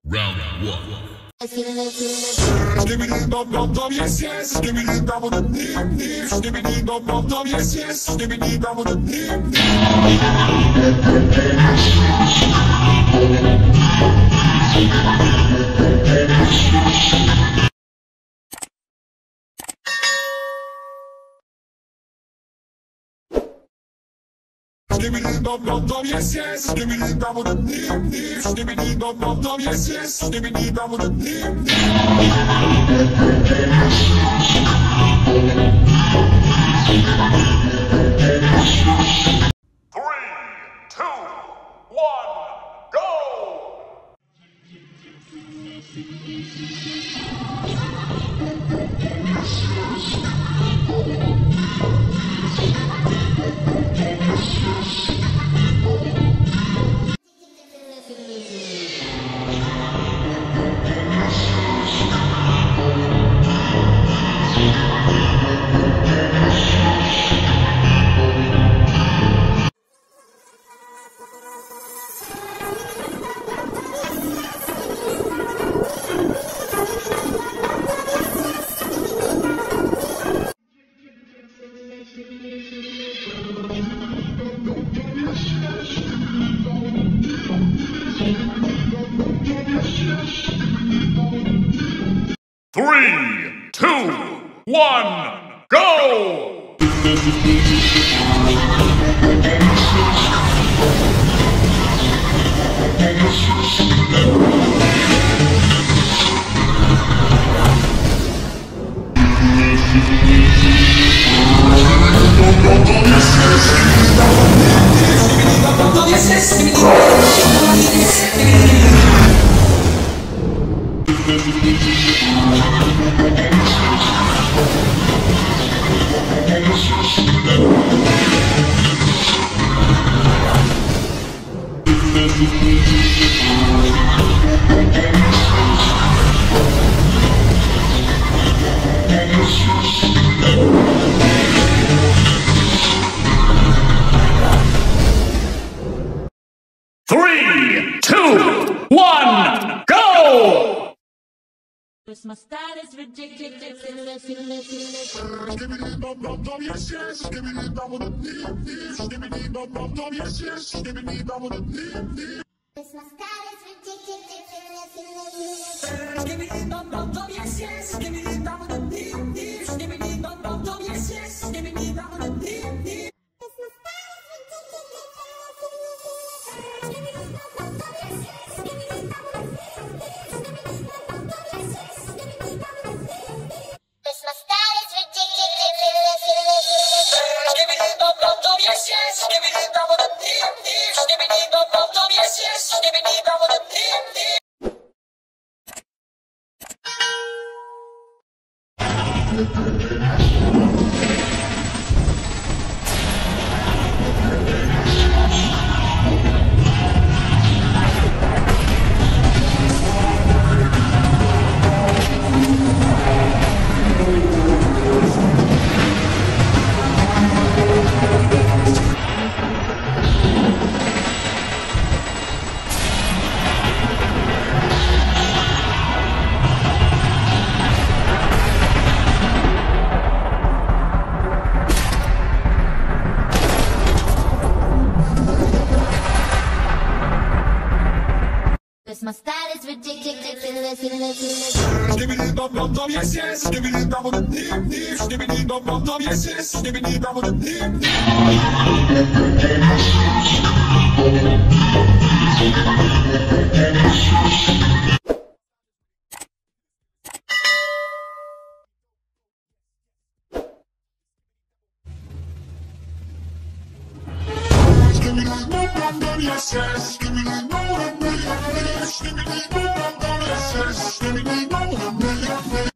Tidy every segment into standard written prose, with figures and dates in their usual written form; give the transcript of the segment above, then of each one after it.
Round one. Skibbity dum dum dum, yes yes. Skibbity dum dum dum dum. Skibbity dum dum dum, yes yes. Skibbity dum dum dum Skibbity dum dum dum, yes yes. Skibbity dum dum dum dum. Skibbity dum dum dum, yes yes. Skibbity dum dum dum Three, two, one, go! Three, two, one, go! My style is ridiculous. Skibbity dum dum dum, yes yes. Skibbity dum dum dum dum. Skibbity dum dum dum, yes yes. Skibbity dum dum dum dum. My style is ridiculous. Skibbity dum dum dum, yes yes. Skibbity dum dum dum dum. Skibbity dum dum dum, yes yes. Skibbity dum dum dum dum. My style is ridiculous. Skibbity dum dum dum, yes yes. Skibbity dum dum dum. Skibbity dum dum dum, yes yes. Skibbity dum dum dum. My style is ridiculous. Skibbity dum dum dum, yes yes. Skibbity dum dum dum dum. Skibbity dum dum dum, yes yes. Skibbity dum dum dum dum. Skibbity dum dum dum, yes yes. Skibbity dum dum dum dum. Skibbity dum dum dum, yes yes. Skibbity dum dum dum dum.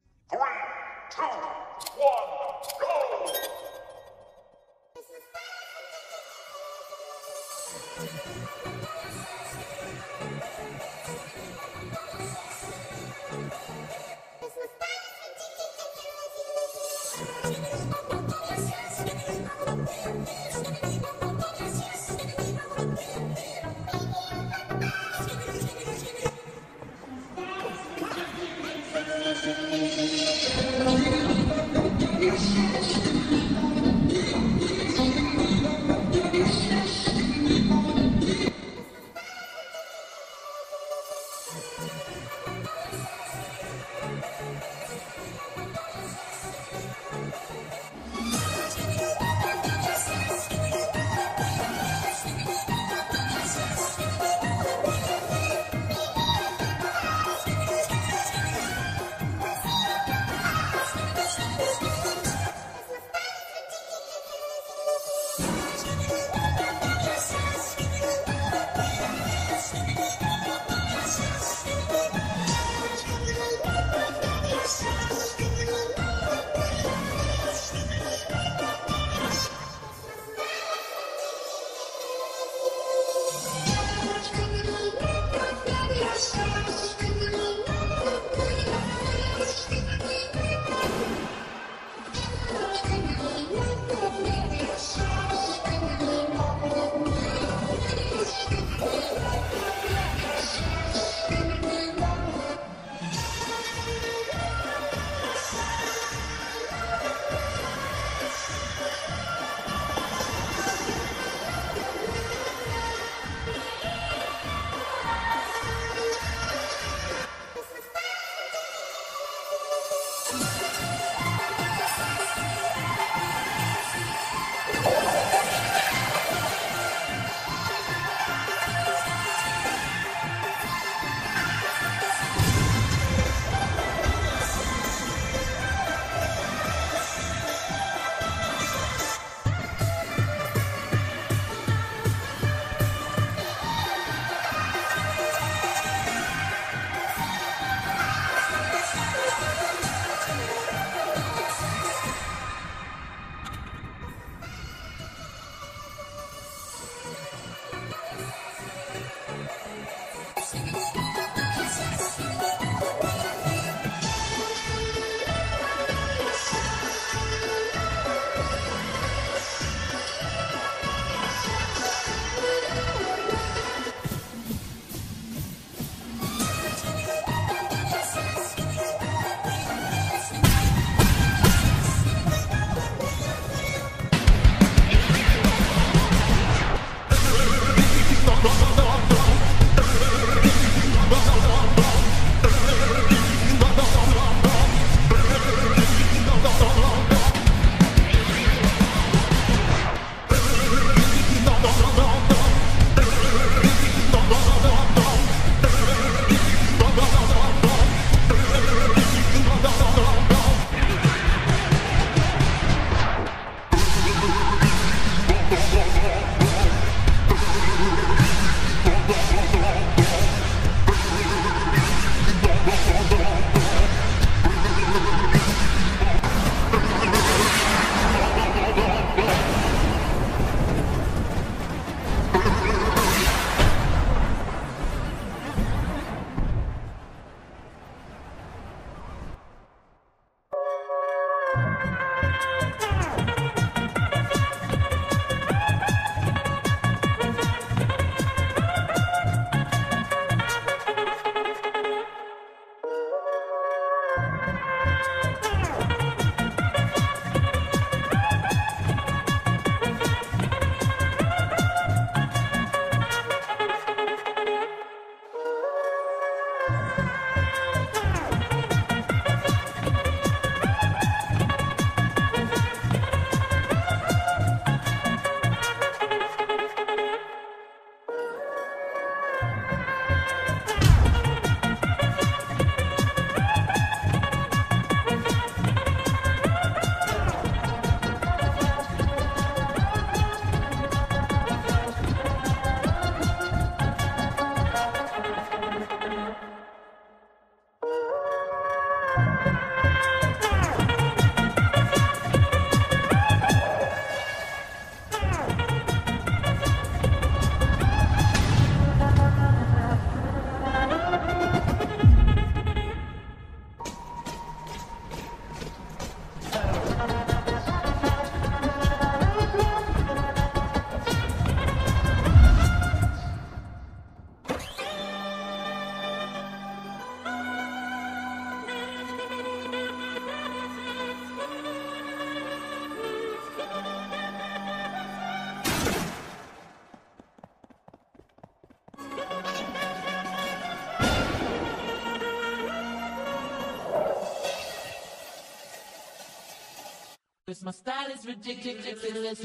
'Cause my style is ridiculous, ridiculous.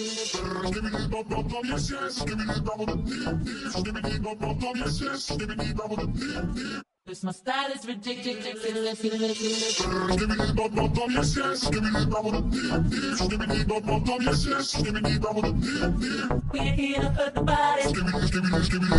Skibbity bop bop bop yes yes. Skibbity bop bop dip dip. Skibbity bop bop bop yes yes. Skibbity bop bop dip dip. 'Cause my style is ridiculous, ridiculous, ridiculous. Skibbity bop bop bop yes yes. Skibbity bop bop dip dip. Skibbity bop bop bop yes yes. Skibbity bop bop dip dip. We're here to hurt the body. Skibbity skibbity skibbity.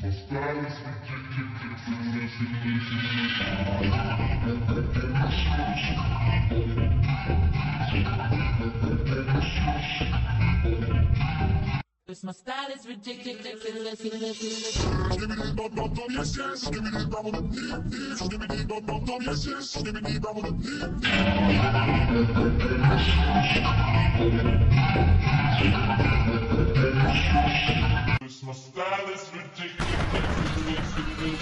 Cause my style is ridiculous, ridiculous, ridiculous. Skibbity bop bop bop yes yes. Skibbity bop bop dip dip. Skibbity bop bop bop yes yes. Skibbity bop bop dip dip. Cause my style is ridiculous.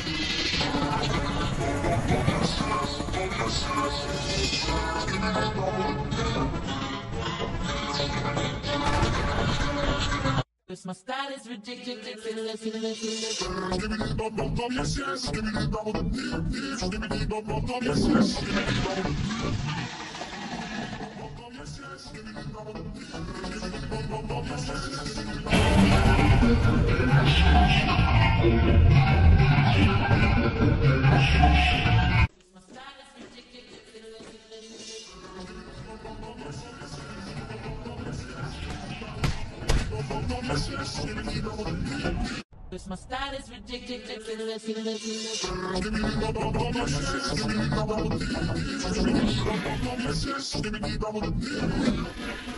Cause my style is ridiculous, ridiculous, ridiculous. Skibbity bop bop bop yes yes. Skibbity bop bop dip dip. Skibbity bop bop bop yes yes. Skibbity bop bop yes yes. Skibbity bop bop skibbity bop bop bop yes yes. My style is ridiculous, ridiculous, ridiculous. Cause my style is ridiculous, ridiculous, ridiculous. Skibbity bop bop bop yes yes. Skibbity bop bop dip dip. Skibbity bop bop bop yes yes. Skibbity bop bop dip dip.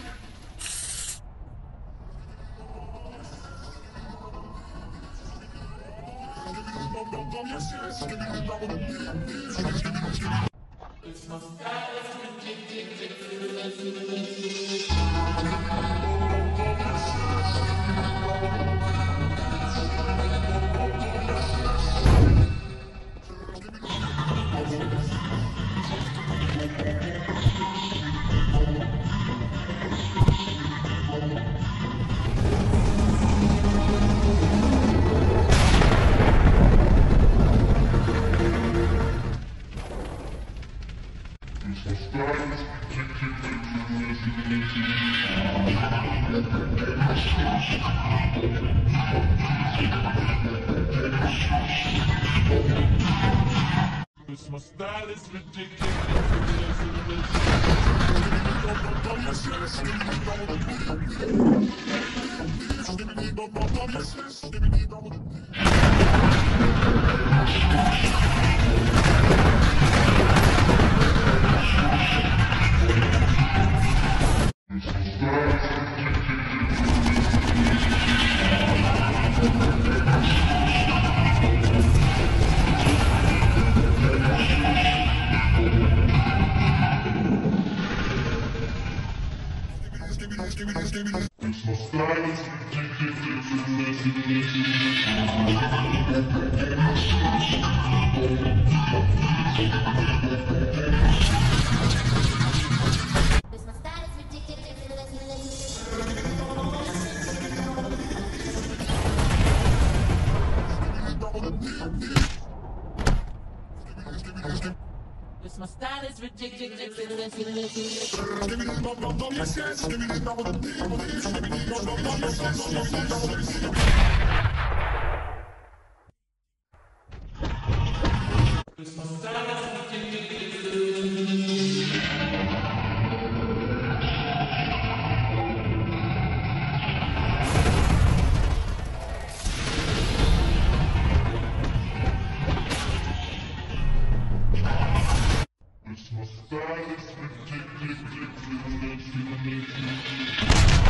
Cause my style is ridiculous. My style is ridiculous. Cause my style is ridiculous. Cause my style is ridiculous. My style is ridiculous.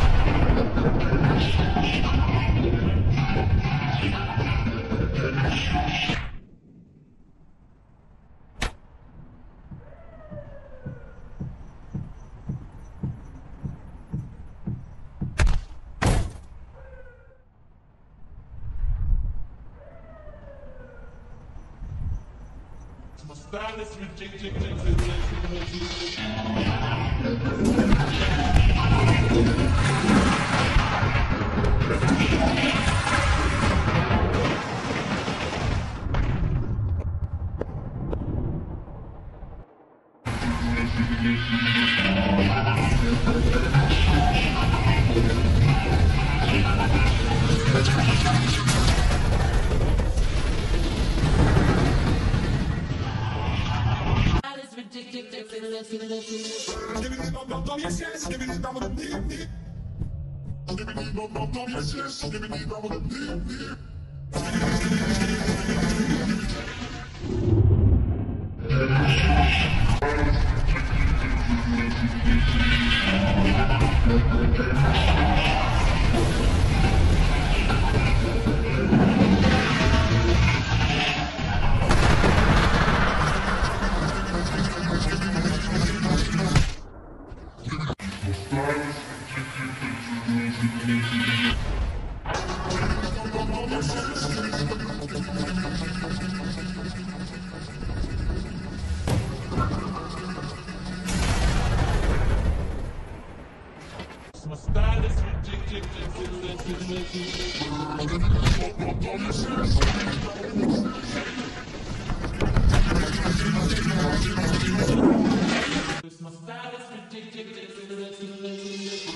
My style is ridiculous. Style is ridiculous. My style is ridiculous. My style is ridiculous.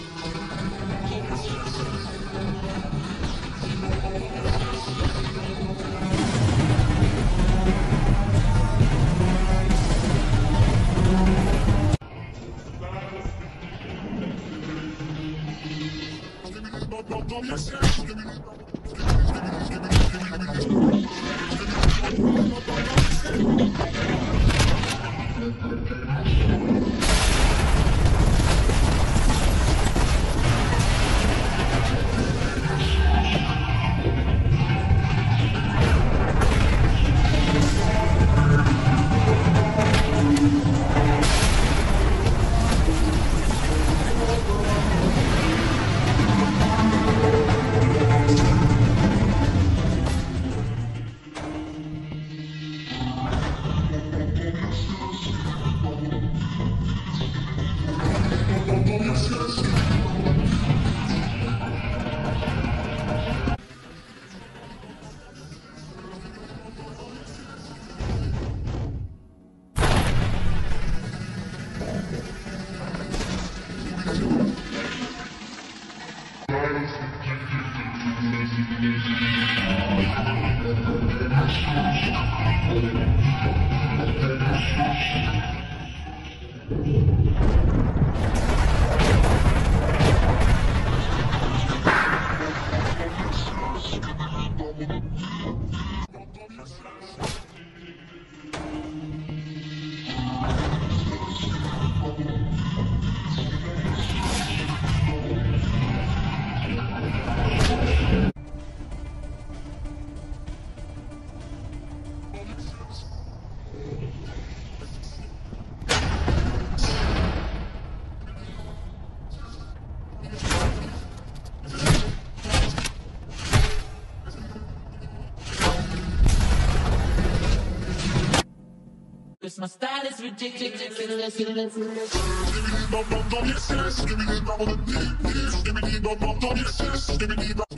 Cause my style is ridiculous. Bum bum bum yes yes, give me the bum bum yes, give me the bum bum bum yes yes, give me the bum.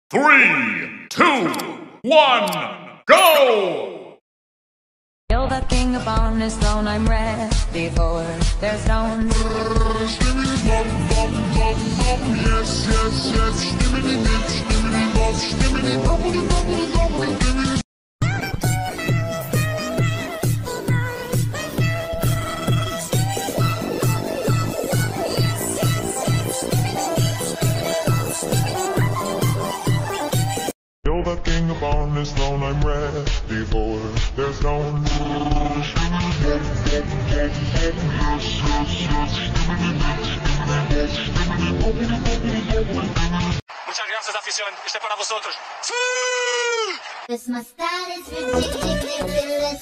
3, 2, 1, go! Kill the king upon his throne, I'm ready for their stones. Yes, yes, yes. Stimmity dip, stimmity bop, stimmity bubbly, bubbly, bubbly, stimmity. Kill the king upon his throne, I'm ready for their stone. Muchas gracias, afición. Este para vosotros. This my style is ridiculous.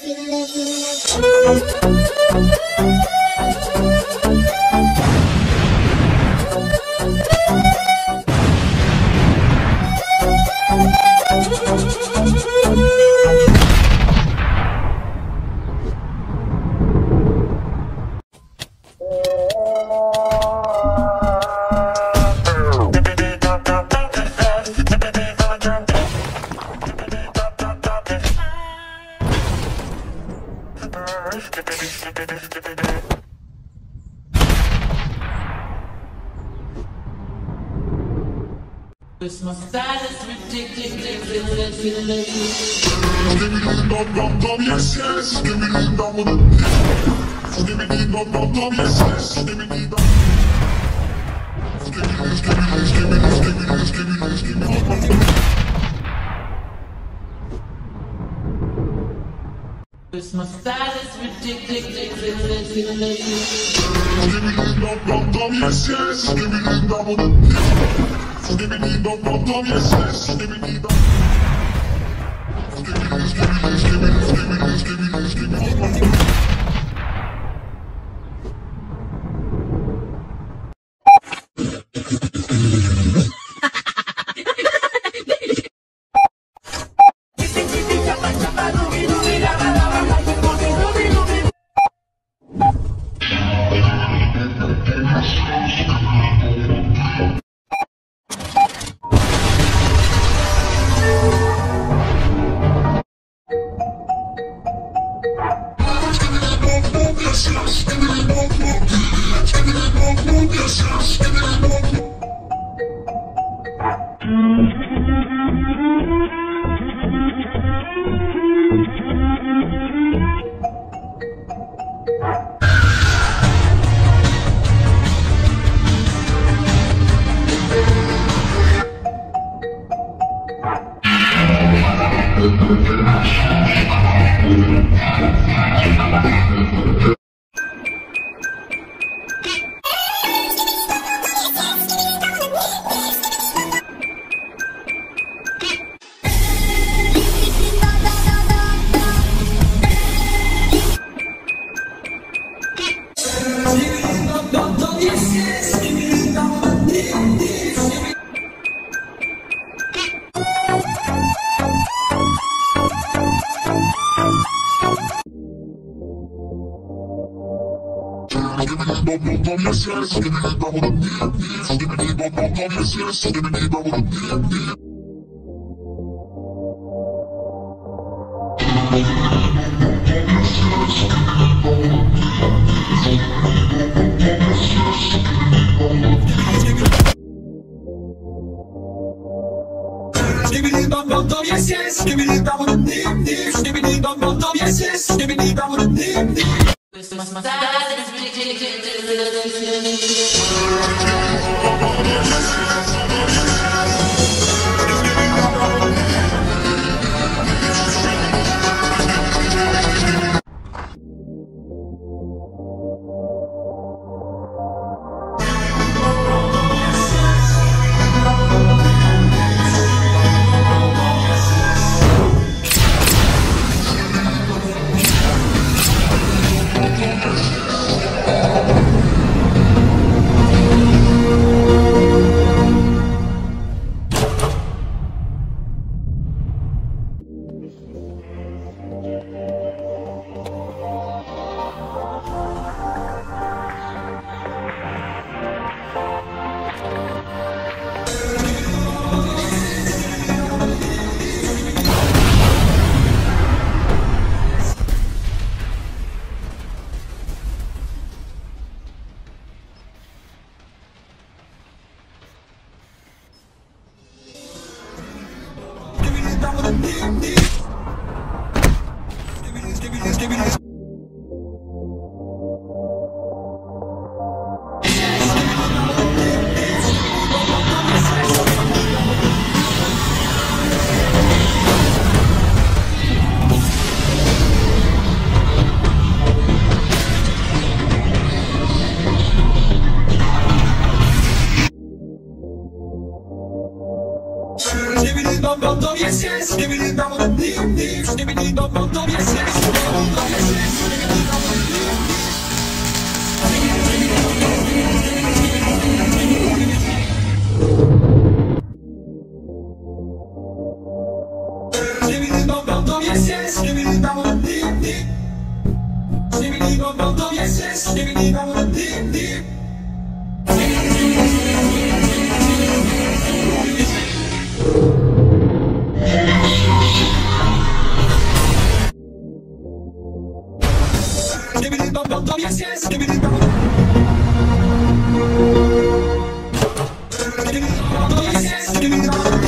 This my style is ridiculous. Stimmity bop, bop, bop, yes, yes. Stimmity bop, bop, stimmity bop, bop, bop, yes, yes. Stimmity bop. Stimmity, stimmity, stimmity, stimmity, stimmity, stimmity. This my style is ridiculous. Stimmity bop, bop, bop, yes, yes. Stimmity bop, bop. Stimmity bop, bop, bop, yes, yes. Stimmity bop. Stimmity, stimmity, stimmity, stimmity, stimmity, stimmity. Yes, yes, give me the double dip, dip, give me the double dip, yes, yes, give me the double dip, dip. This my style is ridiculous. Yes, yes, give me the double the deep, give me the double the yes, yes, give me the double yes, yes, give me the double deep, give me the double yes, yes, give me the double deep. Give me the double, yes, yes, give me the double. Give me the double, yes, yes, give me the double.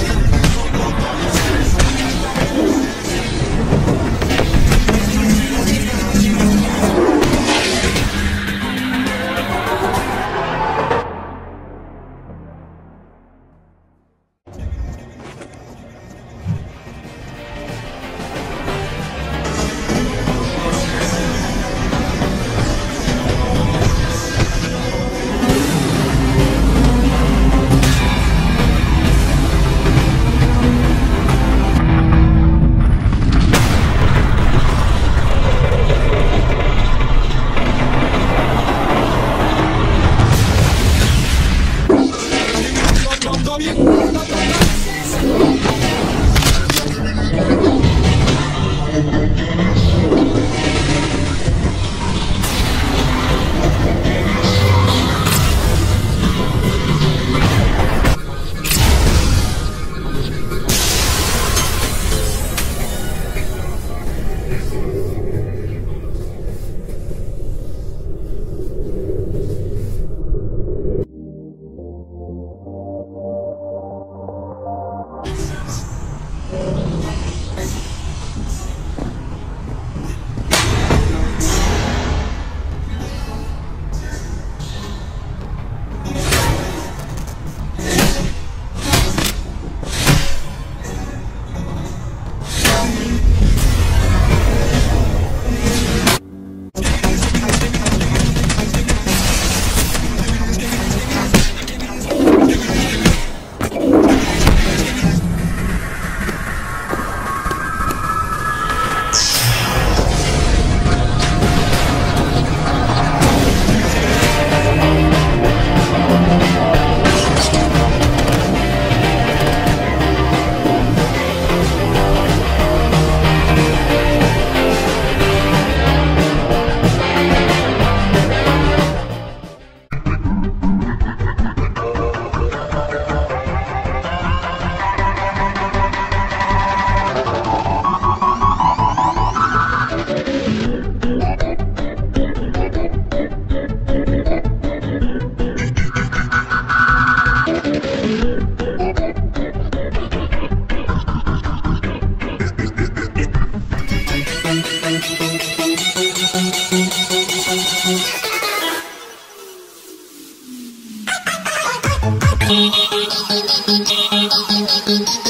Thank you.